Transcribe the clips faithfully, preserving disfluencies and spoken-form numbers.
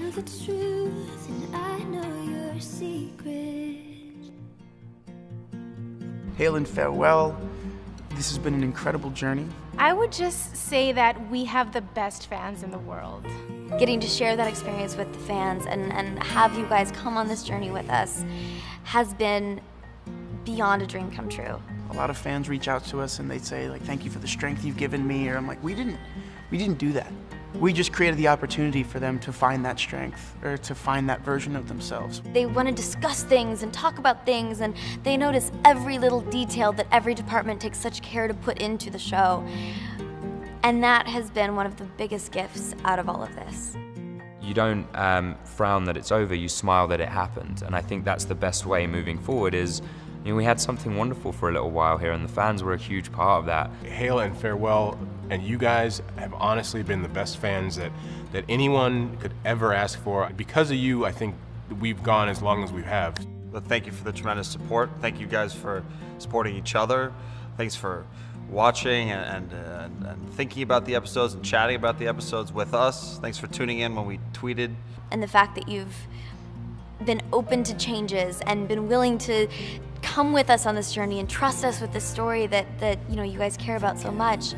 know the truth, and I know your secret. Hail and farewell. This has been an incredible journey. I would just say that we have the best fans in the world. Getting to share that experience with the fans and, and have you guys come on this journey with us has been beyond a dream come true. A lot of fans reach out to us and they say, like, thank you for the strength you've given me, or I'm like, we didn't, we didn't do that. We just created the opportunity for them to find that strength, or to find that version of themselves. They want to discuss things and talk about things, and they notice every little detail that every department takes such care to put into the show. And that has been one of the biggest gifts out of all of this. You don't um, frown that it's over, you smile that it happened. And I think that's the best way moving forward is, you know, we had something wonderful for a little while here, and the fans were a huge part of that. Hail and farewell, and you guys have honestly been the best fans that, that anyone could ever ask for. Because of you, I think we've gone as long as we have. But thank you for the tremendous support. Thank you guys for supporting each other. Thanks for watching and, and, uh, and, and thinking about the episodes and chatting about the episodes with us. Thanks for tuning in when we tweeted. And the fact that you've been open to changes and been willing to come with us on this journey and trust us with this story that, that you know, you guys care about so much.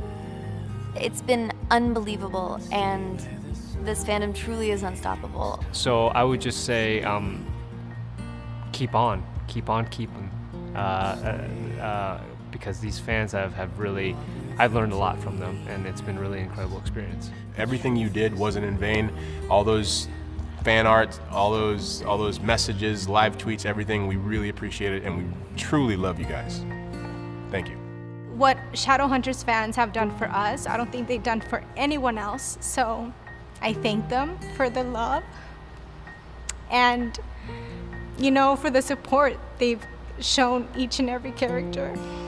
It's been unbelievable, and this fandom truly is unstoppable. So I would just say, um, keep on, keep on keeping, uh, uh, uh, because these fans have, have really, I've learned a lot from them, and it's been really an incredible experience. Everything you did wasn't in vain. All those fan art, all those, all those messages, live tweets, everything, we really appreciate it, and we truly love you guys. Thank you. What Shadowhunters fans have done for us, I don't think they've done for anyone else. So I thank them for the love and, you know, for the support they've shown each and every character.